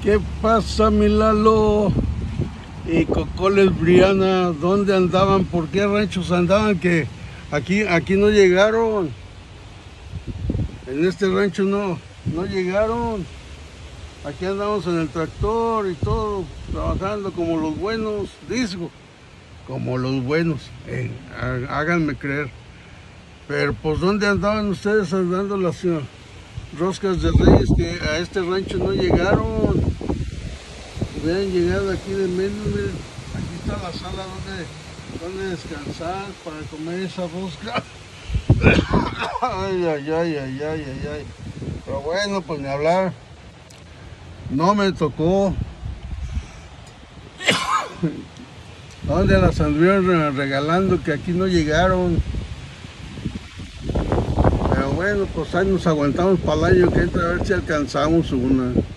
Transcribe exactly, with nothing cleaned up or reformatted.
¿Qué pasa, mi Lalo? Y Cocoles Briana, ¿dónde andaban? ¿Por qué ranchos andaban? Que aquí, aquí no llegaron. En este rancho no, no llegaron. Aquí andamos en el tractor y todo, trabajando como los buenos, disco, como los buenos, eh, háganme creer. Pero pues ¿dónde andaban ustedes andando las uh, roscas de Reyes que a este rancho no llegaron? Hubieran llegado aquí de menos, miren, aquí está la sala donde, donde descansar para comer esa rosca. Ay, ay, ay, ay, ay, ay, ay. Pero bueno, pues ni hablar. No me tocó. ¿Dónde las anduvieron regalando que aquí no llegaron? Pero bueno, pues ahí nos aguantamos para el año que entra a ver si alcanzamos una.